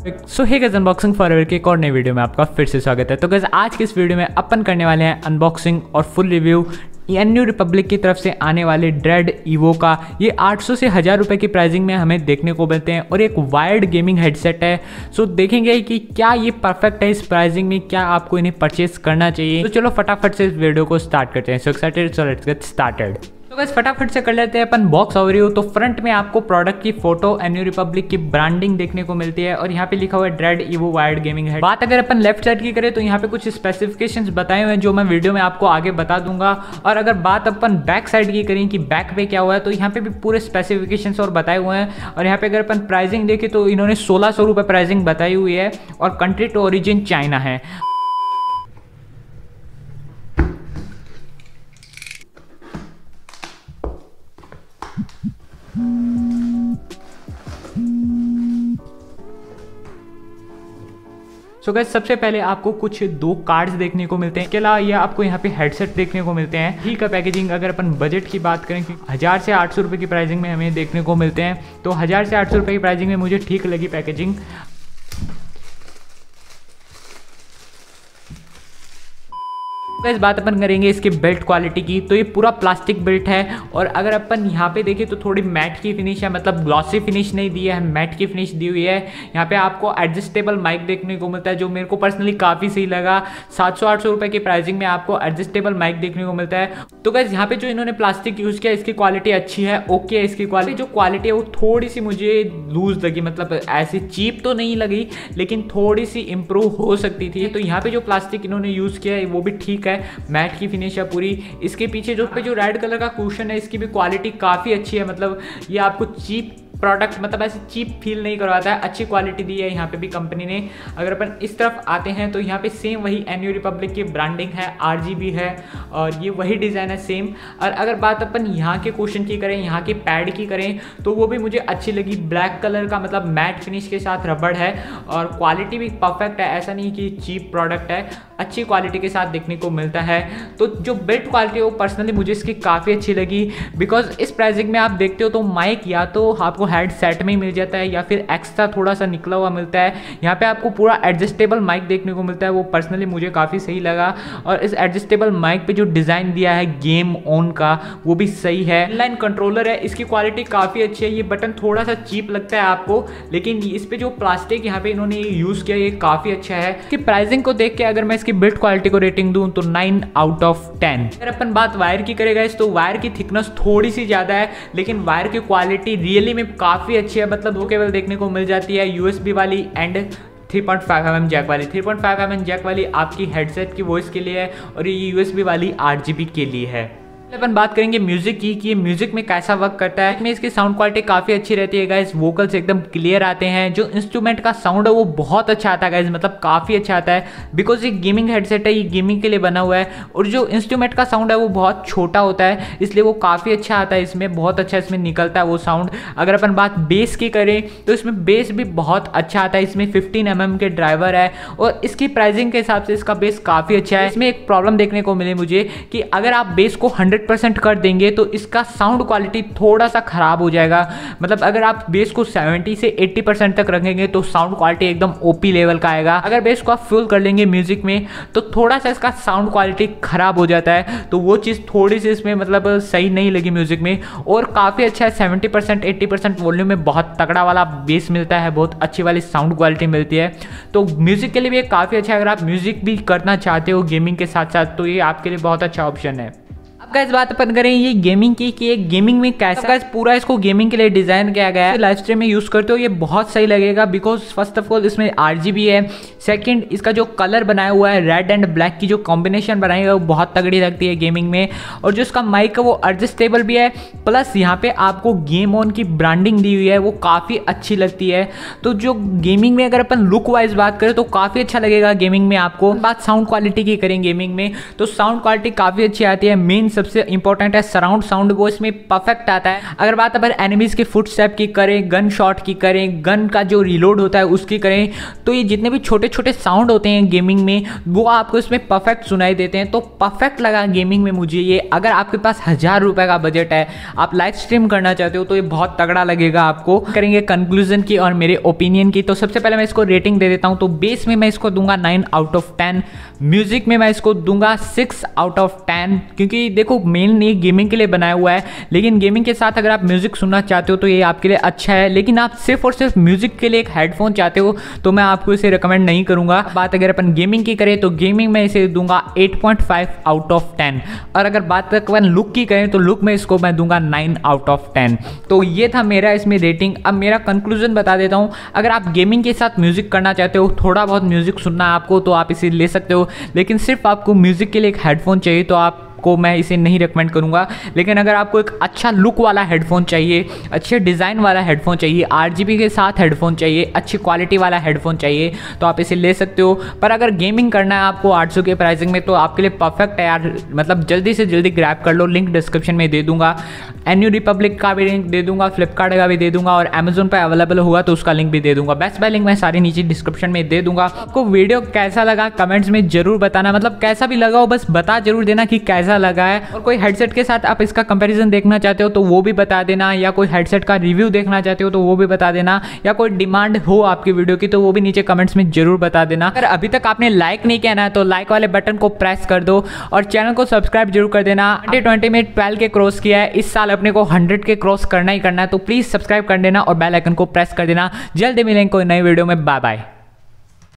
सो hey guys, unboxing forever के एक और नई वीडियो में आपका फिर से स्वागत है। तो गाइस आज की इस वीडियो में अपन करने वाले हैं अनबॉक्सिंग और फुल रिव्यू न्यू रिपब्लिक की तरफ से आने वाले ड्रेड ईवो का। ये 800 से 1000 रुपये की प्राइसिंग में हमें देखने को मिलते हैं और एक वायर्ड गेमिंग हेडसेट है। सो देखेंगे कि क्या ये परफेक्ट है इस प्राइसिंग में, क्या आपको इन्हें परचेस करना चाहिए। तो चलो फटाफट से इस वीडियो को स्टार्ट करते हैं। So excited, so let's get started. तो गाइस फटाफट से कर लेते हैं अपन बॉक्स ओवरव्यू। तो फ्रंट में आपको प्रोडक्ट की फोटो, न्यू रिपब्लिक की ब्रांडिंग देखने को मिलती है और यहाँ पे लिखा हुआ है Dread Evo wired gaming head. बात अगर अपन लेफ्ट साइड की करें तो यहाँ पे कुछ स्पेसिफिकेशंस बताए हुए हैं जो मैं वीडियो में आपको आगे बता दूंगा। और अगर बात अपन बैक साइड की करें कि बैक पे क्या हुआ है, तो यहाँ पे भी पूरे स्पेसिफिकेशंस और बताए हुए हैं। और यहाँ पे अगर अपन प्राइसिंग देखें तो इन्होंने 1600 रुपये प्राइसिंग बताई हुई है और कंट्री टू ओरिजिन चाइना है। सो गाइस सबसे पहले आपको कुछ दो कार्ड्स देखने को मिलते हैं। इसके अलावा ये आपको यहाँ पे हेडसेट देखने को मिलते हैं। ठीक है, पैकेजिंग अगर अपन बजट की बात करें कि 1000 से 800 रुपये की प्राइसिंग में हमें देखने को मिलते हैं, तो 1000 से 800 रुपये की प्राइसिंग में मुझे ठीक लगी पैकेजिंग। इस बात अपन करेंगे इसके बेल्ट क्वालिटी की, तो ये पूरा प्लास्टिक बेल्ट है। और अगर अपन यहाँ पे देखें तो थोड़ी मैट की फिनिश है, मतलब ग्लॉसी फिनिश नहीं दी है, मैट की फिनिश दी हुई है। यहाँ पे आपको एडजस्टेबल माइक देखने को मिलता है जो मेरे को पर्सनली काफ़ी सही लगा। 700-800 रुपये की प्राइसिंग में आपको एडजस्टेबल माइक देखने को मिलता है। तो गाइस यहाँ पे जो इन्होंने प्लास्टिक यूज़ किया इसकी क्वालिटी अच्छी है, ओके है। इसकी क्वालिटी जो क्वालिटी है वो थोड़ी सी मुझे लूज लगी, मतलब ऐसी चीप तो नहीं लगी लेकिन थोड़ी सी इंप्रूव हो सकती थी। तो यहाँ पे जो प्लास्टिक इन्होंने यूज़ किया है वो भी ठीक है, मैट की फिनिश है पूरी। इसके पीछे जो रेड कलर का कुशन है इसकी भी क्वालिटी काफ़ी अच्छी है, मतलब ये आपको चीप प्रोडक्ट, मतलब ऐसे चीप फील नहीं करवाता है, अच्छी क्वालिटी दी है यहाँ पे भी कंपनी ने। अगर अपन इस तरफ आते हैं तो यहाँ पे सेम वही न्यू रिपब्लिक की ब्रांडिंग है, RGB है और ये वही डिज़ाइन है सेम। और अगर बात अपन यहाँ के कुशन की करें, यहाँ के पैड की करें, तो वो भी मुझे अच्छी लगी। ब्लैक कलर का, मतलब मैट फिनिश के साथ रबड़ है और क्वालिटी भी परफेक्ट है, ऐसा नहीं कि चीप प्रोडक्ट है, अच्छी क्वालिटी के साथ देखने को मिलता है। तो जो बिल्ड क्वालिटी है वो पर्सनली मुझे इसकी काफ़ी अच्छी लगी, बिकॉज इस प्राइसिंग में आप देखते हो तो माइक या तो आपको हेडसेट में ही मिल जाता है या फिर एक्स्ट्रा थोड़ा सा निकला हुआ मिलता है। यहाँ पे आपको पूरा एडजस्टेबल माइक देखने को मिलता है, वो पर्सनली मुझे काफ़ी सही लगा। और इस एडजस्टेबल माइक पे जो डिज़ाइन दिया है गेम ऑन का वो भी सही है। इनलाइन कंट्रोलर है, इसकी क्वालिटी काफ़ी अच्छी है। ये बटन थोड़ा सा चीप लगता है आपको, लेकिन इस पर जो प्लास्टिक यहाँ पे इन्होंने यूज़ किया ये काफ़ी अच्छा है। इसकी प्राइसिंग को देख के अगर मैं इसकी बिल्ड क्वालिटी को रेटिंग दूं तो 9 आउट ऑफ 10। अगर अपन बात वायर की करेगा तो वायर की थिकनेस थोड़ी सी ज़्यादा है, लेकिन वायर की क्वालिटी रियली में काफ़ी अच्छी है। मतलब दो केबल देखने को मिल जाती है, USB वाली एंड 3.5mm जैक वाली। 3.5mm जैक वाली आपकी हेडसेट की वॉइस के लिए है और ये USB वाली RGB के लिए है। अपन बात करेंगे म्यूजिक की कि ये म्यूजिक में कैसा वर्क करता है। इसमें इसकी साउंड क्वालिटी काफ़ी अच्छी रहती है गाइस, वोकल्स एकदम क्लियर आते हैं। जो इंस्ट्रूमेंट का साउंड है वो बहुत अच्छा आता है गाइस, मतलब काफ़ी अच्छा आता है, बिकॉज ये गेमिंग हेडसेट है, ये गेमिंग के लिए बना हुआ है। और जो इंस्ट्रूमेंट का साउंड है वो बहुत छोटा होता है, इसलिए वो काफ़ी अच्छा आता है, इसमें बहुत अच्छा इसमें निकलता है वो साउंड। अगर अपन बात बेस की करें तो इसमें बेस भी बहुत अच्छा आता है। इसमें 15mm के ड्राइवर है और इसकी प्राइसिंग के हिसाब से इसका बेस काफ़ी अच्छा है। इसमें एक प्रॉब्लम देखने को मिली मुझे कि अगर आप बेस को 100% कर देंगे तो इसका साउंड क्वालिटी थोड़ा सा खराब हो जाएगा। मतलब अगर आप बेस को 70 से 80% तक रखेंगे तो साउंड क्वालिटी एकदम OP लेवल का आएगा। अगर बेस को आप फुल कर लेंगे म्यूजिक में तो थोड़ा सा इसका साउंड क्वालिटी खराब हो जाता है, तो वो चीज़ थोड़ी सी इसमें मतलब सही नहीं लगी म्यूजिक में। और काफ़ी अच्छा है, 70% 80% वॉल्यूम में बहुत तगड़ा वाला बेस मिलता है, बहुत अच्छी वाली साउंड क्वालिटी मिलती है। तो म्यूजिक के लिए भी काफ़ी अच्छा है। अगर आप म्यूजिक भी करना चाहते हो गेमिंग के साथ साथ तो ये आपके लिए बहुत अच्छा ऑप्शन है। गाइस बात अपन करें ये गेमिंग की कि ये गेमिंग में कैसा गाइस पूरा इसको गेमिंग के लिए डिजाइन किया गया है। लाइव स्ट्रीम में यूज करते हो ये बहुत सही लगेगा, बिकॉज फर्स्ट ऑफ ऑल इसमें RGB है। सेकंड, इसका जो कलर बनाया हुआ है रेड एंड ब्लैक की जो कॉम्बिनेशन बनाई है वो बहुत तगड़ी लगती है गेमिंग में। और जो इसका माइक है वो एडजस्टेबल भी है, प्लस यहाँ पे आपको गेम ऑन की ब्रांडिंग दी हुई है वो काफ़ी अच्छी लगती है। तो जो गेमिंग में अगर अपन लुक वाइज बात करें तो काफ़ी अच्छा लगेगा गेमिंग में आपको। बात साउंड क्वालिटी की करें गेमिंग में तो साउंड क्वालिटी काफ़ी अच्छी आती है। मेन सबसे इंपॉर्टेंट है सराउंड साउंड, वो इसमें परफेक्ट आता है। अगर बात अगर एनिमीज के फुटस्टेप की करें, गन शॉट की करें, गन का जो रिलोड होता है उसकी करें, तो ये जितने भी छोटे छोटे साउंड होते हैं गेमिंग में वो आपको इसमें परफेक्ट सुनाई देते हैं। तो परफेक्ट लगा गेमिंग में मुझे ये। अगर आपके पास 1000 रुपये का बजट है, आप लाइव स्ट्रीम करना चाहते हो तो ये बहुत तगड़ा लगेगा आपको। करेंगे कंक्लूजन की और मेरे ओपिनियन की। तो सबसे पहले मैं इसको रेटिंग दे देता हूँ। तो बेस में मैं इसको दूंगा 9 आउट ऑफ 10, म्यूजिक में मैं इसको दूंगा 6 आउट ऑफ 10, क्योंकि देखो मेन ये गेमिंग के लिए बनाया हुआ है, लेकिन गेमिंग के साथ अगर आप म्यूजिक सुनना चाहते हो तो ये आपके लिए अच्छा है। लेकिन आप सिर्फ और सिर्फ म्यूजिक के लिए एक हेडफोन चाहते हो तो मैं आपको इसे रिकमेंड नहीं करूंगा। बात अगर अपन गेमिंग की करें तो गेमिंग में इसे दूंगा 8.5 आउट ऑफ 10, और अगर बात अपन लुक की करें तो लुक में इसको मैं दूंगा 9 आउट ऑफ 10। तो ये था मेरा इसमें रेटिंग। अब मेरा कंक्लूजन बता देता हूँ। अगर आप गेमिंग के साथ म्यूजिक करना चाहते हो, थोड़ा बहुत म्यूजिक सुनना है आपको, तो आप इसे ले सकते हो। लेकिन सिर्फ आपको म्यूजिक के लिए एक हेडफोन चाहिए तो आपको मैं इसे नहीं रिकमेंड करूंगा। लेकिन अगर आपको एक अच्छा लुक वाला हेडफोन चाहिए, अच्छे डिज़ाइन वाला हेडफोन चाहिए, RGB के साथ हेडफोन चाहिए, अच्छी क्वालिटी वाला हेडफोन चाहिए, तो आप इसे ले सकते हो। पर अगर गेमिंग करना है आपको 800 के प्राइसिंग में, तो आपके लिए परफेक्ट है यार। मतलब जल्दी से जल्दी ग्रैब कर लो, लिंक डिस्क्रिप्शन में दे दूंगा। NU रिपब्लिक का भी लिंक दे दूंगा, फ्लिपकार्ट का भी दे दूंगा, और अमेजोन पर अवेलेबल होगा तो उसका लिंक भी दे दूंगा। बेस्ट बाय लिंक मैं सारे नीचे डिस्क्रिप्शन में दे दूंगा। आपको वीडियो कैसा लगा कमेंट्स में जरूर बताना, मतलब कैसा भी लगा हो बस बता जरूर देना कि कैसा लगा है। और कोई हेडसेट के साथ आप इसका कंपैरिजन देखना चाहते हो तो वो भी बता देना, या कोई हेडसेट का रिव्यू देखना चाहते हो तो वो भी बता देना, या कोई डिमांड हो आपकी वीडियो की तो वो भी नीचे कमेंट्स में जरूर बता देना। अगर अभी तक आपने लाइक नहीं किया ना तो लाइक वाले बटन को प्रेस कर दो, और चैनल को सब्सक्राइब जरूर कर देना। 2020 में 12 के क्रॉस किया है, इस साल अपने को 100 के क्रॉस करना ही करना है, तो प्लीज सब्सक्राइब कर देना और बेल आइकन को प्रेस कर देना। जल्दी मिलेंगे कोई नई वीडियो में। Bye bye.